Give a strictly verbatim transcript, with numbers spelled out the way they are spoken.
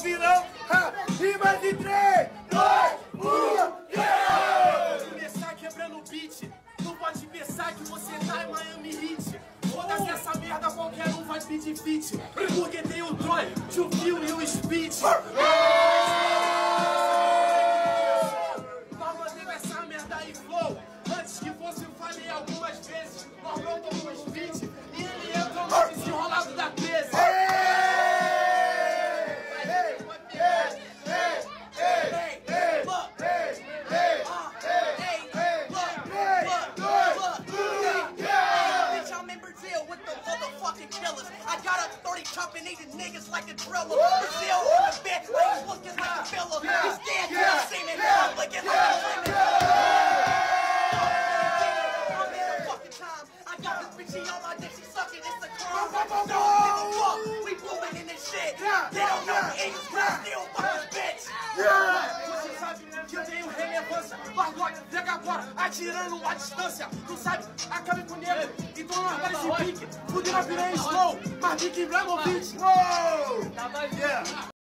ouvir não. Ha, e mais em três, dois, um, yeah! Começar quebrando o beat. Não pode pensar que você tá em Miami Heat. Foda-se essa merda, qualquer um vai pedir fit. Porque tem o Troy, o Phil e o Speed. Nós mantemos essa merda aí, flow. Antes que fosse, eu falei algumas vezes. Nós não tomamos beat. E ele entrou no desenrolado da treze. I got up thirty chopping eating niggas like a driller. Brazil on the bed, like he's looking like a filler. He's dead to the semen, I'm looking like a lemon. I'm in a fucking time. I got this bitchy on my dick, she sucking, it's a crime. Don't give a fuck, we moving in this shit. They don't know the English, but I still fuck this bitch. Você sabe que eu tenho relevância. Bargote, pega agora, atirando a distância. Tu sabe, acabe com o negro. Então nós vai esse pique. Fudeu a piranha slow, mas Big Ibrahimovic. Uou! Tá mais yeah.